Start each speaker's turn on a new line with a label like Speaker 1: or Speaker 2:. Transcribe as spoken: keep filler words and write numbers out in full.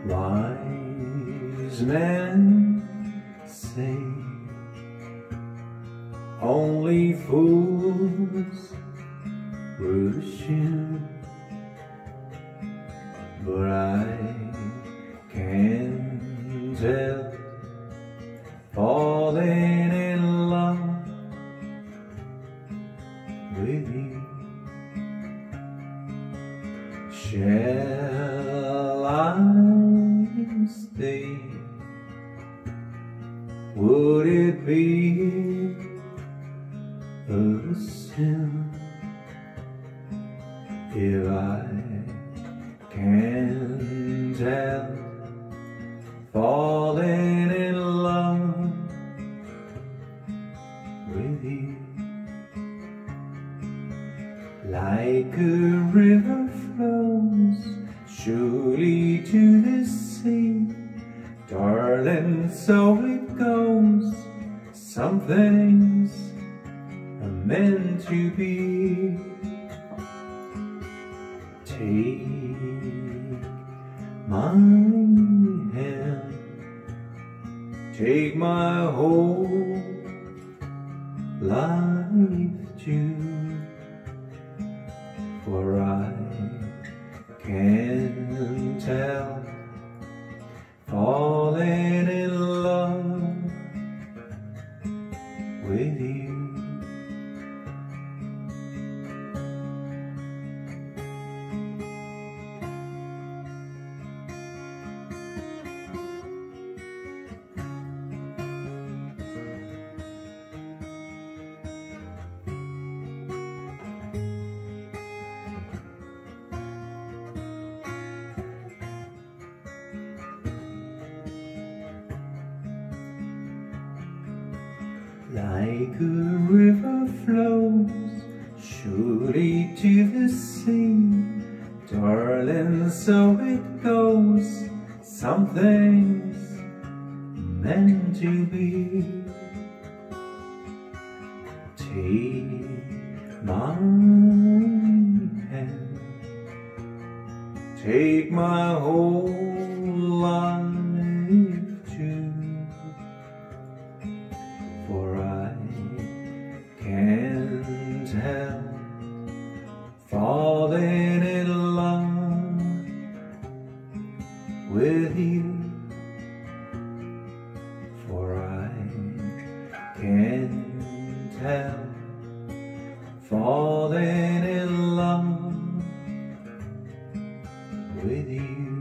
Speaker 1: Wise men say only fools rush in, but I can tell, falling in love with you. Shall I stay? Would it be a sin if I can tell, falling in love with you? Like a river flows surely to the sea, darling, so it goes. Some things are meant to be. Take my hand, take my whole life too, for I can tell, falling in love with you. Like a river flows surely to the sea, darling, so it goes. Some things meant to be. Take my hand, take my whole life too, for I can tell, falling in love with you. For I can tell, falling in love with you.